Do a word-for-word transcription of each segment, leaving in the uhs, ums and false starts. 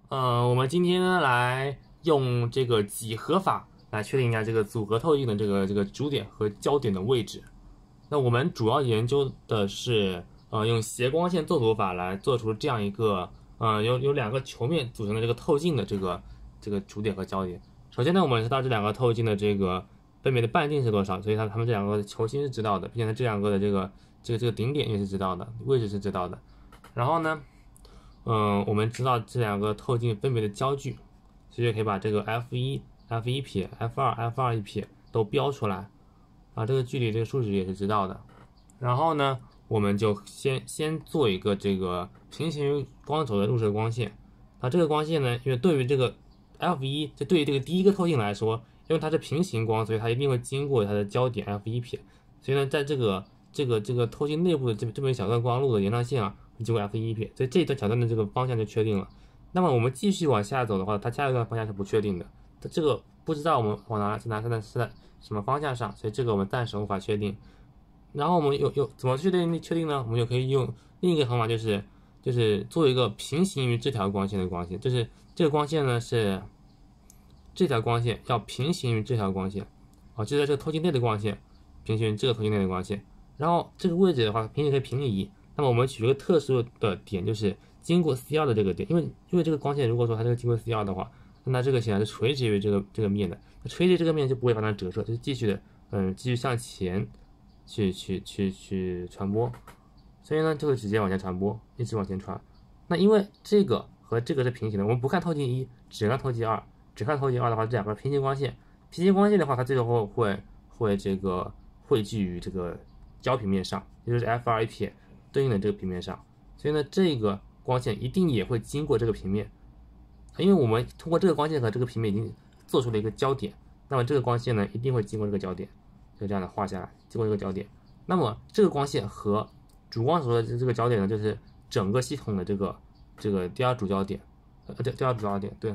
呃，我们今天呢来用这个几何法来确定一下这个组合透镜的这个这个主点和焦点的位置。那我们主要研究的是呃用斜光线做图法来做出这样一个呃有有两个球面组成的这个透镜的这个这个主点和焦点。首先呢，我们知道这两个透镜的这个分别的半径是多少，所以它它们这两个球心是知道的，并且这两个的这个这个这个顶点也是知道的，位置是知道的。然后呢，嗯，我们知道这两个透镜分别的焦距，所以就可以把这个 F 一、F 一 撇、F 二、F 二 一撇都标出来，啊，这个距离这个数值也是知道的。然后呢，我们就先先做一个这个平行于光轴的入射光线。啊，这个光线呢，因为对于这个 F 一，就对于这个第一个透镜来说，因为它是平行光，所以它一定会经过它的焦点 F 一 撇。所以呢，在这个这个这个透镜内部的这这么一小段光路的延长线啊，经过 F 一 撇，所以这一段小段的这个方向就确定了。那么我们继续往下走的话，它下一段方向是不确定的，这个不知道我们往哪是哪是在是在什么方向上，所以这个我们暂时无法确定。然后我们有有怎么确定确定呢？我们就可以用另一个方法，就是就是做一个平行于这条光线的光线，就是这个光线呢是这条光线要平行于这条光线，啊，就在这个透镜内的光线平行于这个透镜内的光线。然后这个位置的话，平行可以平移。那么我们取一个特殊的点，就是经过 C 二的这个点，因为因为这个光线如果说它这个经过 C 二的话，那这个显然是垂直于这个这个面的，那垂直这个面就不会发生折射，就是继续的嗯继续向前去去去去传播，所以呢就会直接往前传播，一直往前传。那因为这个和这个是平行的，我们不看透镜一，只看透镜二，只看透镜二的话，这两个平行光线，平行光线的话，它最后会会这个汇聚于这个焦平面上，也就是 F 二 一撇对应的这个平面上。所以呢，这个光线一定也会经过这个平面，因为我们通过这个光线和这个平面已经做出了一个焦点，那么这个光线呢一定会经过这个焦点，就这样的画下来，经过这个焦点。那么这个光线和主光轴的这个焦点呢，就是整个系统的这个这个第二主焦点，呃，第第二主焦点，对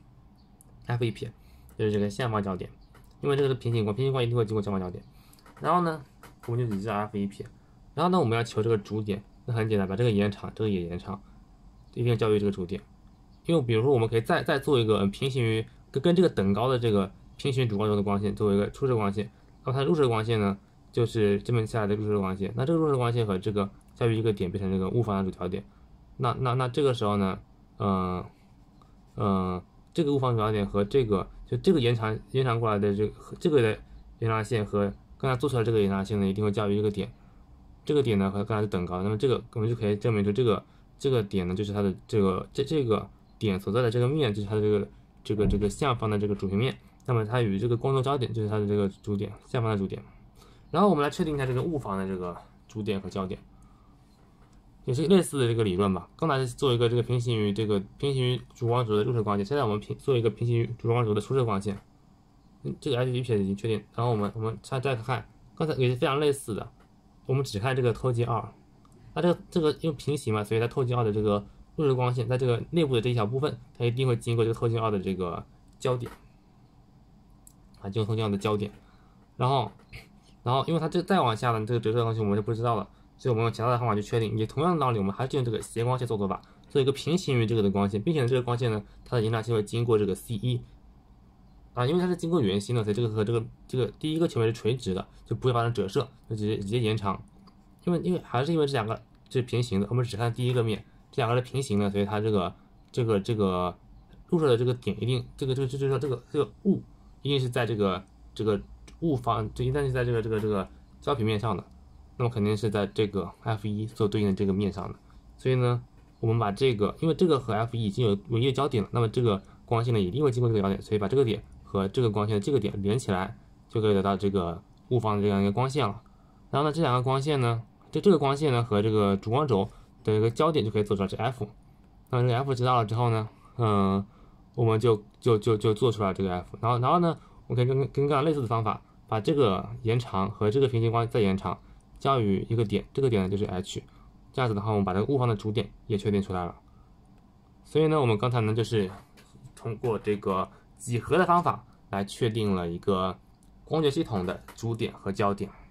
，F 一撇就是这个线方焦点，因为这个是平行光，平行光一定会经过相方焦点。然后呢，我们就只知道 F 一撇，然后呢，我们要求这个主点，那很简单，把这个延长，这个也延长，一定要交于这个主点。因为比如说，我们可以再再做一个平行于跟跟这个等高的这个平行于主光轴的光线，作为一个出射光线。那么它的入射光线呢，就是这边下来的入射光线。那这个入射光线和这个交于一个点，变成这个物方的主焦点。那那那这个时候呢，嗯、呃、嗯、呃，这个物方主焦点和这个就这个延长延长过来的这个这个的延长线和刚才做出来这个延长线呢，一定会交于一个点。这个点呢和刚才是等高，那么这个我们就可以证明出这个这个点呢就是它的这个这这个点所在的这个面就是它的这个这个这个下方的这个主平面，那么它与这个光轴焦点就是它的这个主点下方的主点。然后我们来确定一下这个物方的这个主点和焦点，也是类似的这个理论吧。刚才是做一个这个平行于这个平行于主光轴的入射光线，现在我们平做一个平行于主光轴的出射光线。这个 F 一撇已经确定，然后我们我们再再看，刚才也是非常类似的。我们只看这个透镜二，那这个这个因为平行嘛，所以它透镜二的这个入射光线在这个内部的这一小部分，它一定会经过这个透镜二的这个焦点，啊，经过透镜二的焦点，然后，然后因为它这再往下呢，这个折射光线我们就不知道了，所以我们用其他的方法去确定。也同样的道理，我们还是用这个斜光线做做法，做一个平行于这个的光线，并且这个光线呢，它的延长线会经过这个 C 一。啊，因为它是经过圆心的，所以这个和这个这个第一个球面是垂直的，就不会发生折射，就直接直接延长。因为因为还是因为这两个是平行的，我们只看第一个面，这两个是平行的，所以它这个这个这个入射的这个点一定这个这个就是说这个这个物一定是在这个这个物方，就一旦是在这个这个这个焦平面上的，那么肯定是在这个 F 一 所对应的这个面上的。所以呢，我们把这个，因为这个和 F 一 已经有唯一的焦点了，那么这个光线呢一定会经过这个焦点，所以把这个点和这个光线的这个点连起来，就可以得到这个物方的这样一个光线了。然后呢，这两个光线呢，就这个光线呢和这个主光轴的一个焦点就可以做出来是 F。那这个 F 知道了之后呢，嗯，我们就就就就做出来这个 F。然后然后呢，我们可以跟跟刚才类似的方法，把这个延长和这个平行光再延长交于一个点，这个点呢就是 H。这样子的话，我们把这个物方的主点也确定出来了。所以呢，我们刚才呢就是通过这个几何的方法来确定了一个光学系统的主点和焦点。